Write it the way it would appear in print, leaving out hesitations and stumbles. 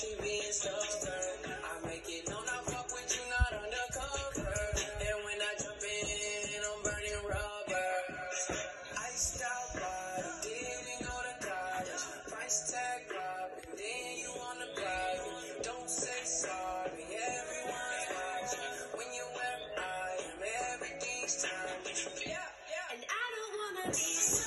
keep being stubborn. I make it known I fuck with you, not undercover. And when I jump in, I'm burning rubber. Iced out body, didn't go to college. Price tag up, and then you wanna buy it. Don't say sorry, everyone's watching. When you wear I am everything's time. Yeah, yeah. And I don't wanna be